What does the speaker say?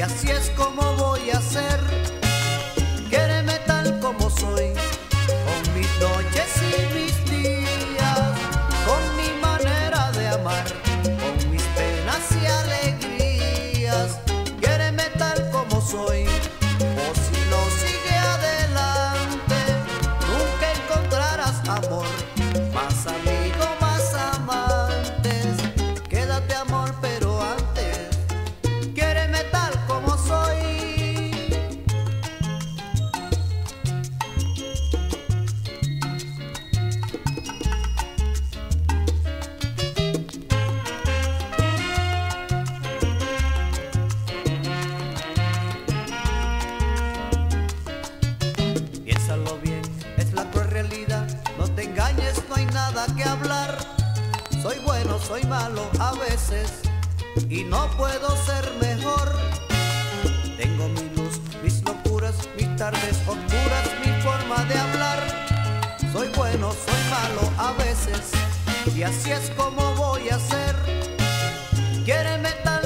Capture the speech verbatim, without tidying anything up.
así es como voy a ser. Quiéreme tal como soy, con mis noches y mis días, con mi manera de amar, con mis penas y alegrías. Quiéreme tal como soy, o si lo sigue adelante, nunca encontrarás amor, más amigo, más amantes. Quédate amor, pero antes, quiéreme tal como soy. Piénsalo bien, es la cruel realidad, no te engañes, no hay nada que hablar. Soy bueno, soy malo a veces, y no puedo ser mejor. Tengo mi luz, mis locuras, mis tardes oscuras, mi forma de hablar. Soy bueno, soy malo a veces, y así es como voy a ser. Quiéreme tal